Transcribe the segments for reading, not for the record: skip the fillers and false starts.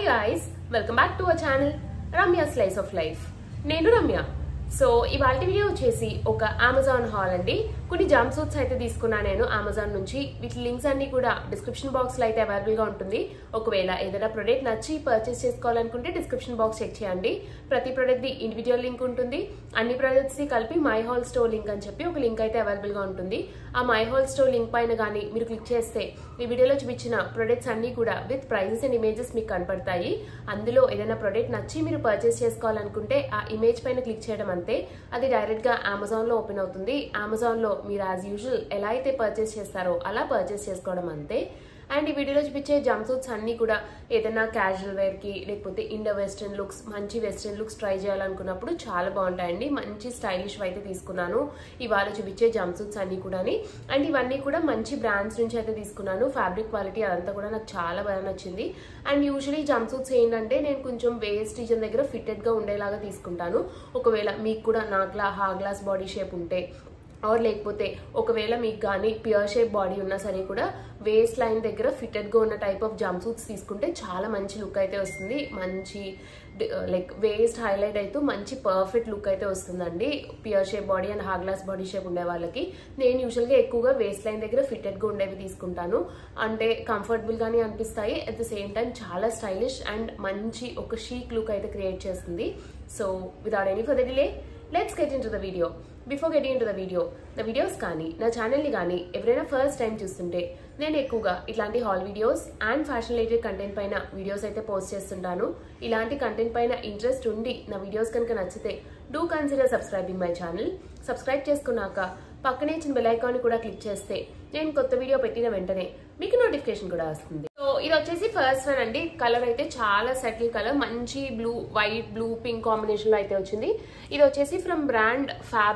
Hi guys, welcome back to our channel Ramya Slice of Life. నేను Ramya. So ఇవాళ video వచ్చేసి ఒక Amazon hall అండి. కొన్ని జంప్ సూట్స్ అయితే తీసుకున్నా నేను అమెజాన్ నుంచి. వీటి లింక్స్ అన్ని కూడా డిస్క్రిప్షన్ బాక్స్ లో అయితే అవైలబుల్ గా ఉంటుంది. ఒకవేళ ఏదైనా ప్రొడక్ట్ నచ్చి పర్చేస్ చేసుకోవాలనుకుంటే డిస్క్రిప్షన్ బాక్స్ చెక్ చేయండి. ప్రతి ప్రొడక్ట్ ది ఇండివిజువల్ లింక్ ఉంటుంది. అన్ని ప్రొడక్ట్స్ ని కలిపి మై హాల్ స్టోర్ లింక్ అని చెప్పి ఒక లింక్ అయితే అవైలబుల్ గా ఉంటుంది. ఆ మై హాల్ స్టోర్ లింక్ పైన కానీ మీరు క్లిక్ చేస్తే ఈ వీడియోలో చూపించిన ప్రొడక్ట్స్ అన్ని కూడా విత్ ప్రైజెస్ అండ్ ఇమేజెస్ మీకు కనపడతాయి. అందులో ఏదైనా ప్రొడక్ట్ నచ్చి మీరు పర్చేస్ చేసుకోవాలనుకుంటే ఆ ఇమేజ్ పైన క్లిక్ చేయడం అంతే, అది డైరెక్ట్ గా అమెజాన్ లో ఓపెన్ అవుతుంది. అమెజాన్ లో మీరు యాజ్ యూజువల్ ఎలా అయితే పర్చేస్ చేస్తారో అలా పర్చేస్ చేసుకోవడం అంతే. అండ్ ఈ వీడియోలో చూపించే జంప్ సూట్స్ అన్ని కూడా ఏదైనా క్యాజువల్ వేర్ కి లేకపోతే ఇండో వెస్ట్రన్ లుక్స్, మంచి వెస్ట్రన్ లుక్స్ ట్రై చేయాలనుకున్నప్పుడు చాలా బాగుంటాయండి. మంచి స్టైలిష్ అయితే తీసుకున్నాను ఇవాళ చూపించే జంప్ సూట్స్ అన్ని కూడా. అండ్ ఇవన్నీ కూడా మంచి బ్రాండ్స్ నుంచి అయితే తీసుకున్నాను. ఫ్యాబ్రిక్ క్వాలిటీ అదంతా కూడా నాకు చాలా బాగా నచ్చింది. అండ్ యూజువలీ జంప్ సూట్స్ ఏంటంటే నేను కొంచెం వేస్ట్ రీజన్ దగ్గర ఫిట్టెడ్ గా ఉండేలాగా తీసుకుంటాను. ఒకవేళ మీకు కూడా నాకులా హాగ్లాస్ బాడీ షేప్ ఉంటే ఆర్ లేకపోతే ఒకవేళ మీకు కానీ ప్యూర్ షేప్ బాడీ ఉన్నా సరే కూడా వేస్ట్ లైన్ దగ్గర ఫిట్టెడ్ గా ఉన్న టైప్ ఆఫ్ జంప్ సూట్స్ తీసుకుంటే చాలా మంచి లుక్ అయితే వస్తుంది. మంచి లైక్ వేస్ట్ హైలైట్ అయితే మంచి పర్ఫెక్ట్ లుక్ అయితే వస్తుందండి. Pear shape body and hourglass body shape ఉండే వాళ్ళకి నేను యూజువల్ గా ఎక్కువగా వేస్ట్ లైన్ దగ్గర ఫిట్టెడ్ గా ఉండేవి తీసుకుంటాను. అంటే కంఫర్టబుల్ గానీ అనిపిస్తాయి, అట్ ద సేమ్ టైం చాలా స్టైలిష్ అండ్ మంచి ఒక షీక్ లుక్ అయితే క్రియేట్ చేస్తుంది. So without any further delay let's get into the video. Before getting into the videos కానీ నా ఛానల్ని కానీ ఎవరైనా ఫస్ట్ టైం చూస్తుంటే నేను ఎక్కువగా ఇట్లాంటి haul videos and fashion related content పైన వీడియోస్ అయితే పోస్ట్ చేస్తుంటాను. ఇలాంటి కంటెంట్ పైన ఇంట్రెస్ట్ ఉండి నా వీడియోస్ కనుక నచ్చితే do consider subscribing my channel. Subscribe చేసుకున్నాక పక్కనే ఇచ్చిన బెల్ ఐకాన్ కూడా క్లిక్ చేస్తే నేను కొత్త వీడియో పెట్టిన వెంటనే మీకు నోటిఫికేషన్ కూడా వస్తుంది. సో ఇది వచ్చేసి ఫస్ట్ వన్ అండి. కలర్ అయితే చాలా సెటిల్ కలర్, మంచి blue, white, blue, pink combination లో అయితే వచ్చింది. ఇది వచ్చేసి ఫ్రమ్ బ్రాండ్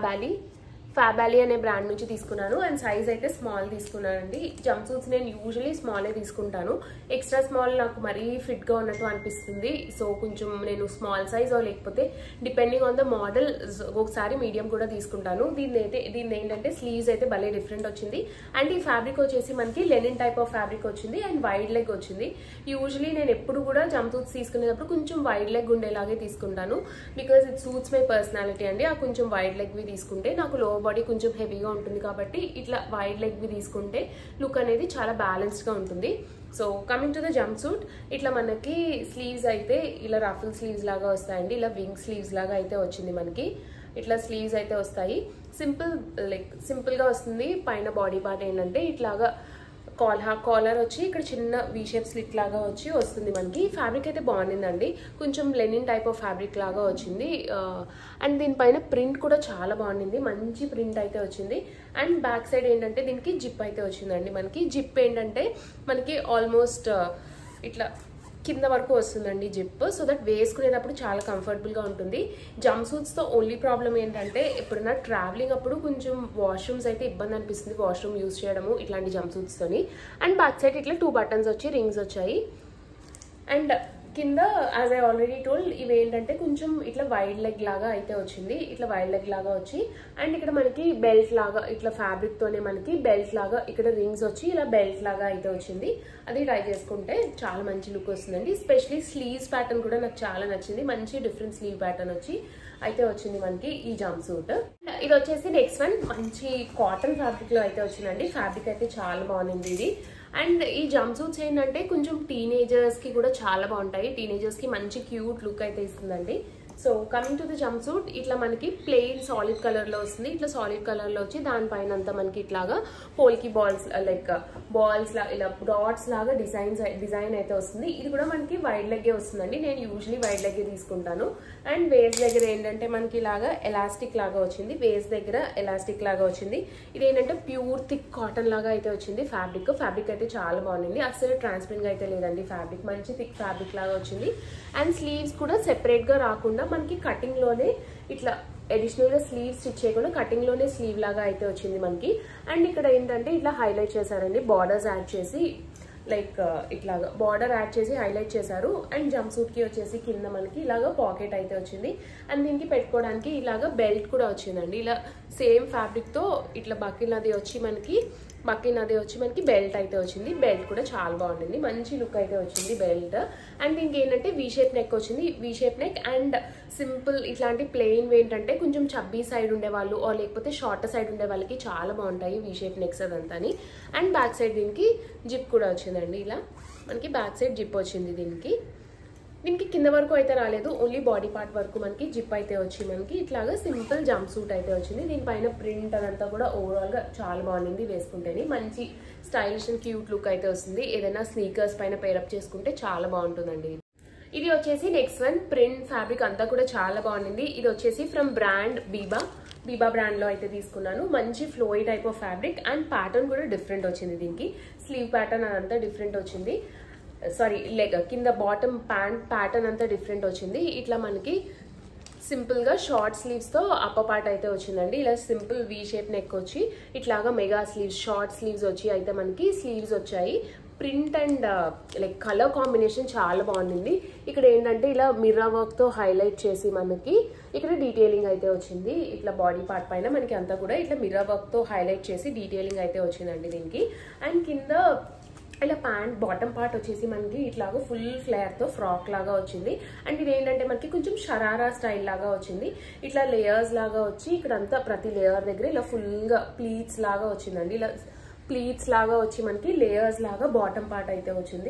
ఫ్యాబాలీ అనే బ్రాండ్ నుంచి తీసుకున్నాను. అండ్ సైజ్ అయితే స్మాల్ తీసుకున్నానండి. జంప్ సూట్స్ నేను యూజువలీ స్మాలే తీసుకుంటాను. ఎక్స్ట్రా స్మాల్ నాకు మరీ ఫిట్ గా ఉన్నట్టు అనిపిస్తుంది. సో కొంచెం నేను స్మాల్ సైజ్ లేకపోతే డిపెండింగ్ ఆన్ ద మోడల్ ఒకసారి మీడియం కూడా తీసుకుంటాను. దీన్ని ఏంటంటే స్లీవ్స్ అయితే భలే డిఫరెంట్ వచ్చింది. అండ్ ఈ ఫ్యాబ్రిక్ వచ్చేసి మనకి లెనిన్ టైప్ ఆఫ్ ఫ్యాబ్రిక్ వచ్చింది అండ్ వైడ్ లెగ్ వచ్చింది. యూజువలీ నేను ఎప్పుడు కూడా జంప్ సూట్స్ తీసుకునేటప్పుడు కొంచెం వైడ్ లెగ్ ఉండేలాగే తీసుకుంటాను. Because it suits my personality అండి. ఆ కొంచెం వైడ్ లెగ్ వి తీసుకుంటే నాకు లో బాడీ కొంచెం హెవీగా ఉంటుంది కాబట్టి ఇట్లా వైడ్ లెగ్ వి తీసుకుంటే లుక్ అనేది చాలా బ్యాలెన్స్డ్ గా ఉంటుంది. So coming to the jumpsuit, ఇట్లా మనకి స్లీవ్స్ అయితే ఇలా రఫుల్ స్లీవ్స్ లాగా వస్తాయండి. ఇలా వింగ్ స్లీవ్స్ లాగా అయితే వచ్చింది మనకి. ఇట్లా స్లీవ్స్ అయితే వస్తాయి. సింపుల్ గా వస్తుంది. పైన బాడీ పార్ట్ ఏంటంటే ఇట్లాగా కాలర్ వచ్చి ఇక్కడ చిన్న వీ షేప్ స్లిట్ లాగా వచ్చి వస్తుంది మనకి. ఫ్యాబ్రిక్ అయితే బాగుండిందండి. కొంచెం లెనిన్ టైప్ ఆఫ్ ఫ్యాబ్రిక్ లాగా వచ్చింది. అండ్ దీనిపైన ప్రింట్ కూడా చాలా బాగుండింది. మంచి ప్రింట్ అయితే వచ్చింది. అండ్ బ్యాక్ సైడ్ ఏంటంటే దీనికి జిప్ అయితే వచ్చిందండి. మనకి జిప్ ఏంటంటే మనకి ఆల్మోస్ట్ ఇట్లా కింద వరకు వస్తుందండి జిప్. సో దట్ వేసుకునేటప్పుడు చాలా కంఫర్టబుల్ గా ఉంటుంది. జంప్ సూట్స్ తో ఓన్లీ ప్రాబ్లం ఏంటంటే ఎప్పుడైనా ట్రావెలింగ్ అప్పుడు కొంచెం వాష్రూమ్స్ అయితే ఇబ్బంది అనిపిస్తుంది, వాష్రూమ్ యూజ్ చేయడము ఇట్లాంటి జంప్ సూట్స్ తోని. అండ్ బ్యాక్ సైడ్ ఇట్లా 2 బటన్స్ వచ్చి రింగ్స్ వచ్చాయి. అండ్ కింద యాజ్ ఐ ఆల్రెడీ టోల్డ్ ఇవి ఏంటంటే కొంచెం ఇట్లా వైడ్ లెగ్ లాగా అయితే వచ్చింది. ఇట్లా వైడ్ లెగ్ లాగా వచ్చి అండ్ ఇక్కడ మనకి బెల్ట్ లాగా ఇట్లా ఫ్యాబ్రిక్ తోనే మనకి బెల్ట్ లాగా ఇక్కడ రింగ్స్ వచ్చి ఇలా బెల్ట్ లాగా అయితే వచ్చింది. అది ట్రై చేసుకుంటే చాలా మంచి లుక్ వస్తుందండి. ఎస్పెషలీ స్లీవ్స్ ప్యాటర్న్ కూడా నాకు చాలా నచ్చింది. మంచి డిఫరెంట్ స్లీవ్ ప్యాటర్న్ వచ్చి అయితే వచ్చింది మనకి ఈ జంప్ సూట్. ఇది వచ్చేసి నెక్స్ట్ వన్ మంచి కాటన్ ఫ్యాబ్రిక్ లో అయితే వచ్చిందండి. ఫ్యాబ్రిక్ అయితే చాలా బాగుంది ఇది. అండ్ ఈ జంప్ సూట్స్ ఏంటంటే కొంచెం టీనేజర్స్ కి కూడా చాలా బాగుంటాయి. టీనేజర్స్ కి మంచి క్యూట్ లుక్ అయితే ఇస్తుందండి. So coming to the jumpsuit, ఇట్లా మనకి ప్లెయిన్ సాలిడ్ కలర్ లో వస్తుంది. ఇట్లా సాలిడ్ కలర్ లో వచ్చి దానిపైన అంతా మనకి ఇట్లాగా పోల్కి బాల్స్ లా ఇలా డాట్స్ లాగా డిజైన్ అయితే వస్తుంది. ఇది కూడా మనకి వైడ్ లెగ్గే వస్తుందండి. నేను యూజువలీ వైడ్ లెగ్గే తీసుకుంటాను. అండ్ వేస్ట్ దగ్గర ఏంటంటే మనకి ఇలాగా ఎలాస్టిక్ లాగా వచ్చింది. వేస్ట్ దగ్గర ఎలాస్టిక్ లాగా వచ్చింది. ఇది ఏంటంటే ప్యూర్ థిక్ కాటన్ లాగా అయితే వచ్చింది. ఫ్యాబ్రిక్ అయితే చాలా బాగుంది. అసలు ట్రాన్స్పరెంట్ గా అయితే లేదండి. ఫ్యాబ్రిక్ మంచి థిక్ ఫ్యాబ్రిక్ లాగా వచ్చింది. అండ్ స్లీవ్స్ కూడా సెపరేట్ గా రాకుండా మనకి కటింగ్ లోనే ఇట్లా అడిషనల్ గా స్లీవ్ స్టిచ్ చేయకుండా కటింగ్ లోనే స్లీవ్ లాగా అయితే వచ్చింది మనకి. అండ్ ఇక్కడ ఏంటంటే ఇట్లా హైలైట్ చేశారండి, బార్డర్స్ యాడ్ చేసి లైక్ ఇట్లాగా బార్డర్ యాడ్ చేసి హైలైట్ చేశారు. అండ్ జంప్ సూట్ కి వచ్చేసి కింద మనకి ఇలాగా పాకెట్ అయితే వచ్చింది. అండ్ దీనికి పెట్టుకోవడానికి ఇలాగా బెల్ట్ కూడా వచ్చిందండి. ఇలా సేమ్ ఫ్యాబ్రిక్ తో ఇట్లా బకిల్ అది వచ్చి మనకి బకిన్ అదే వచ్చి మనకి బెల్ట్ అయితే వచ్చింది. బెల్ట్ కూడా చాలా బాగుంటుంది, మంచి లుక్ అయితే వచ్చింది బెల్ట్. అండ్ దీనికి ఏంటంటే వీ షేప్ నెక్ వచ్చింది. V shape neck and simple ఇట్లాంటి ప్లెయిన్ ఏంటంటే కొంచెం చబ్బీ సైడ్ ఉండేవాళ్ళు లేకపోతే షార్ట్ సైడ్ ఉండే వాళ్ళకి చాలా బాగుంటాయి వీ షేప్ నెక్స్ అదంతా. అండ్ బ్యాక్ సైడ్ దీనికి జిప్ కూడా వచ్చిందండి. ఇలా మనకి బ్యాక్ సైడ్ జిప్ వచ్చింది. దీనికి కింద వరకు అయితే రాలేదు, ఓన్లీ బాడీ పార్ట్ వరకు మనకి జిప్ అయితే వచ్చి మనకి ఇట్లాగా సింపుల్ జంప్ సూట్ అయితే వచ్చింది. దీనిపైన ప్రింట్ అదంతా కూడా ఓవరాల్ గా చాలా బాగుంది. వేసుకుంటేనే మంచి స్టైలిష్ అండ్ క్యూట్ లుక్ అయితే వస్తుంది. ఏదైనా స్నీకర్స్ పైన పేరప్ చేసుకుంటే చాలా బాగుంటుందండి. ఇది వచ్చేసి నెక్స్ట్ వన్. ప్రింట్ ఫ్యాబ్రిక్ అంతా కూడా చాలా బాగుంది. ఇది వచ్చేసి ఫ్రమ్ బ్రాండ్ బీబా బ్రాండ్ లో అయితే తీసుకున్నాను. మంచి flowy type of fabric and pattern కూడా డిఫరెంట్ వచ్చింది. దీనికి స్లీవ్ ప్యాటర్న్ అదంతా డిఫరెంట్ వచ్చింది. సారీ, లెగ్ కింద బాటమ్ ప్యాంట్ ప్యాటర్న్ అంతా డిఫరెంట్ వచ్చింది. ఇట్లా మనకి సింపుల్ గా షార్ట్ స్లీవ్స్ తో అప్పర్ పార్ట్ అయితే వచ్చిందండి. ఇలా సింపుల్ వీ షేప్ నెక్ వచ్చి ఇట్లాగా మెగా స్లీవ్స్, షార్ట్ స్లీవ్స్ వచ్చి అయితే మనకి స్లీవ్స్ వచ్చాయి. Print and like colour combination చాలా బాగుంది. ఇక్కడ ఏంటంటే ఇలా మిర్రర్ వర్క్ తో హైలైట్ చేసి మనకి ఇక్కడ డీటెయిలింగ్ అయితే వచ్చింది. ఇట్లా బాడీ పార్ట్ పైన మనకి అంతా కూడా ఇట్లా మిర్రర్ వర్క్ తో హైలైట్ చేసి డీటెయిలింగ్ అయితే వచ్చిందండి దీనికి. అండ్ కింద ఇలా ప్యాంట్ బాటమ్ పార్ట్ వచ్చేసి మనకి ఇట్లాగా ఫుల్ ఫ్లేర్ తో ఫ్రాక్ లాగా వచ్చింది. అండ్ ఇది ఏంటంటే మనకి కొంచెం షరారా స్టైల్ లాగా వచ్చింది. ఇట్లా లేయర్స్ లాగా వచ్చి ఇక్కడంతా ప్రతి లేయర్ దగ్గర ఇలా ఫుల్ గా ప్లీట్స్ లాగా వచ్చిందండి. ఇలా ప్లీట్స్ లాగా వచ్చి మనకి లేయర్స్ లాగా బాటమ్ పార్ట్ అయితే వచ్చింది.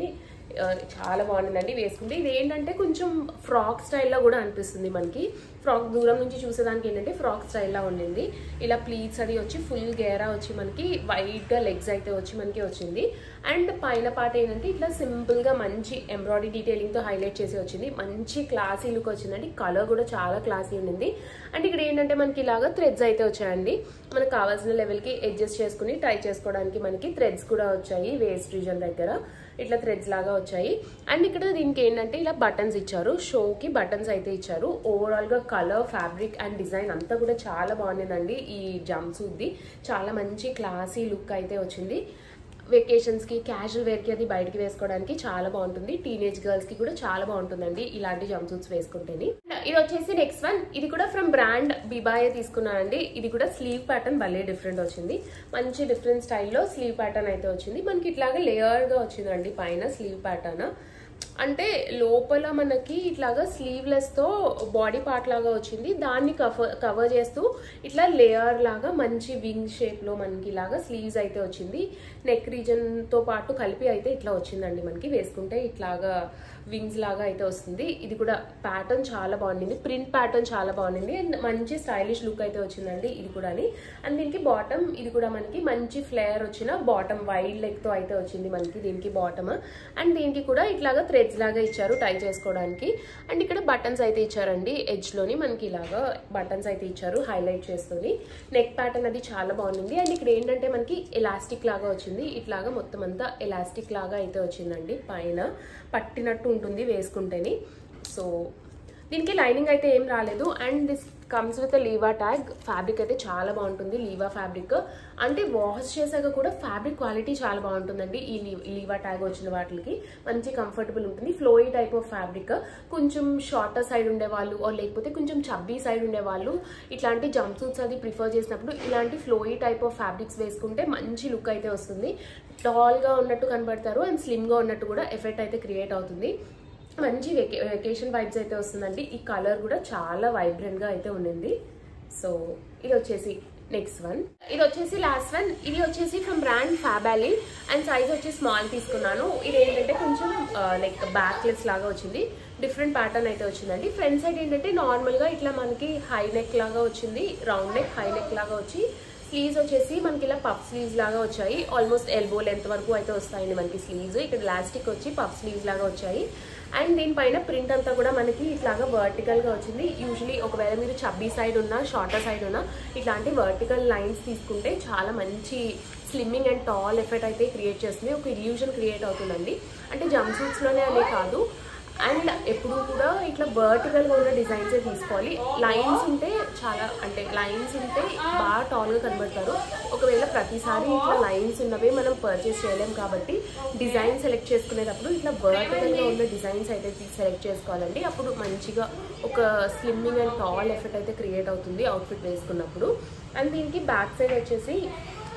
చాలా బాగుంటుందండి వేసుకుంటే. ఇది ఏంటంటే కొంచెం ఫ్రాక్ స్టైల్లో కూడా అనిపిస్తుంది మనకి. ఫ్రాక్ దూరం నుంచి చూసేదానికి ఏంటంటే ఫ్రాక్ స్టైల్లా ఉండింది. ఇలా ప్లీట్స్ అది వచ్చి ఫుల్ గేరా వచ్చి మనకి వైట్ గా లెగ్స్ అయితే వచ్చి మనకి వచ్చింది. అండ్ పైన పార్ట్ ఏంటంటే ఇట్లా సింపుల్ గా మంచి ఎంబ్రాయిడరీ డీటెయిలింగ్ తో హైలైట్ చేసి వచ్చింది. మంచి క్లాసీ లుక్ వచ్చిందండి. కలర్ కూడా చాలా క్లాసీ ఉండింది. అండ్ ఇక్కడ ఏంటంటే మనకి ఇలాగా థ్రెడ్స్ అయితే వచ్చాయండి. మనకు కావాల్సిన లెవెల్ కి అడ్జస్ట్ చేసుకుని టై చేసుకోవడానికి మనకి థ్రెడ్స్ కూడా వచ్చాయి. వేస్ట్ రీజన్ దగ్గర ఇట్లా థ్రెడ్స్ లాగా వచ్చాయి. అండ్ ఇక్కడ దీనికి ఏంటంటే ఇలా బటన్స్ ఇచ్చారు. షోకి బటన్స్ అయితే ఇచ్చారు. ఓవరాల్ గా కలర్, ఫ్యాబ్రిక్ అండ్ డిజైన్ అంతా కూడా చాలా బాగుండిందండి. ఈ జంప్ సూట్ది చాలా మంచి క్లాసీ లుక్ అయితే వచ్చింది. వెకేషన్స్ కి, క్యాజువల్ వేర్ కి అది బయటకి వేసుకోవడానికి చాలా బాగుంటుంది. టీనేజ్ గర్ల్స్ కి కూడా చాలా బాగుంటుందండి ఇలాంటి జంప్ సూట్స్ వేసుకుంటేనే. ఇది వచ్చేసి నెక్స్ట్ వన్. ఇది కూడా ఫ్రమ్ బ్రాండ్ బీబాయే తీసుకున్నానండి. ఇది కూడా స్లీవ్ ప్యాటర్న్ భలే డిఫరెంట్ వచ్చింది. మంచి డిఫరెంట్ స్టైల్లో స్లీవ్ ప్యాటర్న్ అయితే వచ్చింది. మనకి ఇట్లాగా లేయర్ గా వచ్చిందండి పైన స్లీవ్ ప్యాటర్న్. అంటే లోపల మనకి ఇట్లాగా స్లీవ్లెస్ తో బాడీ పార్ట్ లాగా వచ్చింది. దాన్ని కవర్ చేస్తూ ఇట్లా లేయర్ లాగా మంచి వింగ్ షేప్ లో మనకి ఇలాగా స్లీవ్స్ అయితే వచ్చింది. నెక్ రీజన్ తో పాటు కలిపి అయితే ఇట్లా వచ్చిందండి మనకి. వేసుకుంటే ఇట్లాగా వింగ్స్ లాగా అయితే వస్తుంది. ఇది కూడా ప్యాటర్న్ చాలా బాగుంది. ప్రింట్ ప్యాటర్న్ చాలా బాగుంది అండ్ మంచి స్టైలిష్ లుక్ అయితే వచ్చిందండి ఇది కూడా. అండ్ దీనికి బాటమ్ ఇది కూడా మనకి మంచి ఫ్లేర్ వచ్చిన బాటమ్ వైడ్ లెగ్ తో అయితే వచ్చింది మనకి దీనికి బాటమ్. అండ్ దీనికి కూడా ఇట్లాగా థ్రెడ్స్ లాగా ఇచ్చారు టై చేసుకోవడానికి. అండ్ ఇక్కడ బటన్స్ అయితే ఇచ్చారండి. ఎడ్జ్ లోని మనకి ఇలాగా బటన్స్ అయితే ఇచ్చారు హైలైట్ చేస్తుంది. నెక్ ప్యాటర్న్ అది చాలా బాగుంది. అండ్ ఇక్కడ ఏంటంటే మనకి ఎలాస్టిక్ లాగా వచ్చింది. ఇట్లాగా మొత్తం అంతా ఎలాస్టిక్ లాగా అయితే వచ్చిందండి. పైన పట్టినట్టు ఉంటుంది వేసుకుంటేనే. సో దీనికి లైనింగ్ అయితే ఏం రాలేదు. And this comes with Leeva tag. Fabric అయితే చాలా బాగుంటుంది. లీవా ఫ్యాబ్రిక్ అంటే వాష్ చేసాక కూడా ఫ్యాబ్రిక్ క్వాలిటీ చాలా బాగుంటుందండి. ఈ లీవా ట్యాగ్ వచ్చిన వాటికి మంచి కంఫర్టబుల్ ఉంటుంది. Flowy type of fabric. కొంచెం షార్టర్ సైడ్ ఉండేవాళ్ళు లేకపోతే కొంచెం చబ్బీ సైడ్ ఉండేవాళ్ళు ఇట్లాంటి జంప్ సూట్స్ అది ప్రిఫర్ చేసినప్పుడు ఇలాంటి ఫ్లోయి టైప్ ఆఫ్ ఫ్యాబ్రిక్స్ వేసుకుంటే మంచి లుక్ అయితే వస్తుంది. టాల్ గా ఉన్నట్టు కనబడతారు అండ్ స్లిమ్ గా ఉన్నట్టు కూడా ఎఫెక్ట్ అయితే క్రియేట్ అవుతుంది. మంచి వెకేషన్ వైబ్స్ అయితే వస్తుందండి. ఈ కలర్ కూడా చాలా వైబ్రెంట్ గా అయితే ఉండింది. సో ఇది వచ్చేసి నెక్స్ట్ వన్. ఇది వచ్చేసి లాస్ట్ వన్. ఇది వచ్చేసి from brand Faballey and size వచ్చి స్మాల్ తీసుకున్నాను. ఇది ఏంటంటే కొంచెం లైక్ బ్యాక్లెస్ లాగా వచ్చింది. డిఫరెంట్ ప్యాటర్న్ అయితే వచ్చిందండి. ఫ్రంట్ సైడ్ ఏంటంటే నార్మల్ గా ఇట్లా మనకి హై నెక్ లాగా వచ్చింది. రౌండ్ నెక్ హై నెక్ లాగా వచ్చి స్లీవ్స్ వచ్చేసి మనకి ఇలా పఫ్ స్లీవ్స్ లాగా వచ్చాయి. ఆల్మోస్ట్ ఎల్బో లెంత్ వరకు అయితే వస్తాయండి మనకి స్లీవ్స్. ఇక్కడ ఎలాస్టిక్ వచ్చి పఫ్ స్లీవ్స్ లాగా వచ్చాయి. అండ్ దీనిపైన ప్రింట్ అంతా కూడా మనకి ఇట్లాగా వర్టికల్ గా వచ్చింది. యూజువలీ ఒకవేళ మీరు చబ్బీ సైడ్ ఉన్నా షార్టర్ సైడ్ ఉన్నా ఇట్లాంటి వర్టికల్ లైన్స్ తీసుకుంటే చాలా మంచి స్లిమ్మింగ్ అండ్ టాల్ ఎఫెక్ట్ అయితే క్రియేట్ చేస్తుంది. ఒక ఇల్యూషన్ క్రియేట్ అవుతుందండి. అంటే జంప్ సూట్స్ లోనే అనే కాదు, అండ్ ఎప్పుడు కూడా ఇట్లా వర్టికల్ గా ఉన్న డిజైన్స్ తీసుకోవాలి. లైన్స్ ఉంటే చాలా అంటే లైన్స్ ఉంటే బాగా టాల్ గా కనబడతారు. ఒకవేళ ప్రతిసారి ఇట్లా లైన్స్ ఉన్నవే మనం పర్చేస్ చేయలేం కాబట్టి డిజైన్ సెలెక్ట్ చేసుకునేటప్పుడు ఇట్లా వర్టికల్ గా ఉన్న డిజైన్స్ అయితే సెలెక్ట్ చేసుకోవాలండి. అప్పుడు మంచిగా ఒక స్లిమ్మింగ్ అండ్ టాల్ ఎఫెక్ట్ అయితే క్రియేట్ అవుతుంది అవుట్ఫిట్ వేసుకున్నప్పుడు. అండ్ దీనికి బ్యాక్ సైడ్ వచ్చేసి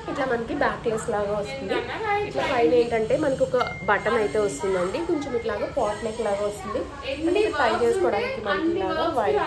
ఇట్లా మనకి బ్యాక్లెస్ లాగా వస్తుంది. ఇట్లా పైన ఏంటంటే మనకు ఒక బటన్ అయితే వస్తుందండి, కొంచెం ఇట్లాగా పాట్ నెక్ లాగా వస్తుంది. అంటే ట్రై చేసుకోవడానికి మనకి ఇలాగా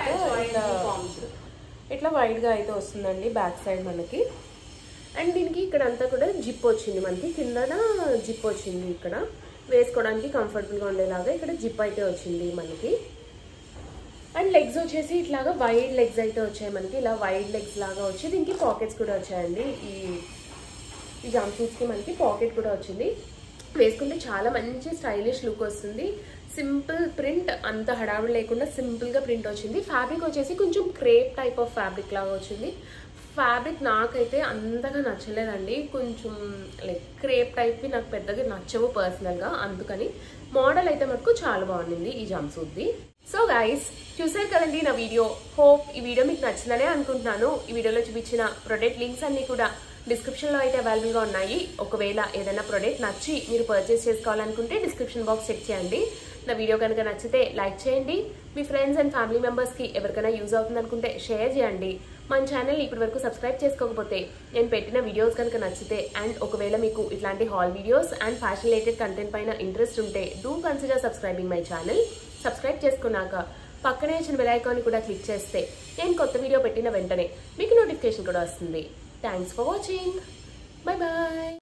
ఇట్లా వైడ్ గా అయితే వస్తుందండి బ్యాక్ సైడ్ మనకి. అండ్ దీనికి ఇక్కడ అంతా కూడా జిప్ వచ్చింది, మనకి కిందన జిప్ వచ్చింది, ఇక్కడ వేసుకోవడానికి కంఫర్టబుల్ గా ఉండేలాగా ఇక్కడ జిప్ అయితే వచ్చింది మనకి. అండ్ లెగ్స్ వచ్చేసి ఇట్లాగా వైడ్ లెగ్స్ అయితే వచ్చాయి మనకి, ఇలా వైడ్ లెగ్స్ లాగా వచ్చి దీనికి పాకెట్స్ కూడా వచ్చాయండి. ఈ జంప్ సూట్స్ కి మనకి పాకెట్ కూడా వచ్చింది. వేసుకుంటే చాలా మంచి స్టైలిష్ లుక్ వస్తుంది. సింపుల్ ప్రింట్, అంత హడావిడి లేకుండా సింపుల్ గా ప్రింట్ వచ్చింది. ఫ్యాబ్రిక్ వచ్చేసి కొంచెం క్రేప్ టైప్ ఆఫ్ ఫ్యాబ్రిక్ లాగా వచ్చింది. ఫ్యాబ్రిక్ నాకైతే అంతగా నచ్చలేదండి, కొంచెం లైక్ క్రేప్ టైప్వి నాకు పెద్దగా నచ్చవు పర్సనల్గా, అందుకని మోడల్ అయితే మటుకు చాలా బాగుంది ఈ జంప్ సూట్ది. సో గైస్, చూసారు కదండి నా వీడియో. హోప్ ఈ వీడియో మీకు నచ్చిందనే అనుకుంటున్నాను. ఈ వీడియోలో చూపించిన ప్రొడక్ట్ లింక్స్ అన్ని కూడా డిస్క్రిప్షన్లో అయితే అవైలబుల్గా ఉన్నాయి. ఒకవేళ ఏదైనా ప్రొడక్ట్ నచ్చి మీరు పర్చేస్ చేసుకోవాలనుకుంటే డిస్క్రిప్షన్ బాక్స్ చెక్ చేయండి. నా వీడియో కనుక నచ్చితే లైక్ చేయండి, మీ ఫ్రెండ్స్ అండ్ ఫ్యామిలీ మెంబర్స్కి ఎవరికైనా యూజ్ అవుతుంది అనుకుంటే షేర్ చేయండి. మన ఛానల్ ఇప్పటి వరకు సబ్స్క్రైబ్ చేసుకోకపోతే నేను పెట్టిన వీడియోస్ కనుక నచ్చితే, అండ్ ఒకవేళ మీకు ఇట్లాంటి haul videos and fashion related content పైన ఇంట్రెస్ట్ ఉంటే do consider subscribing my channel. Subscribe చేసుకున్నాక పక్కనే వచ్చిన బెల్ ఐకాన్ కూడా క్లిక్ చేస్తే నేను కొత్త వీడియో పెట్టిన వెంటనే మీకు నోటిఫికేషన్ కూడా వస్తుంది. Thanks for watching. Bye bye.